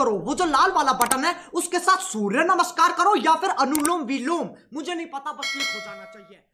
करो, वो जो लाल वाला बटन है उसके साथ सूर्य नमस्कार करो या फिर अनुलोम विलोम, मुझे नहीं पता, बस क्लिक हो जाना चाहिए।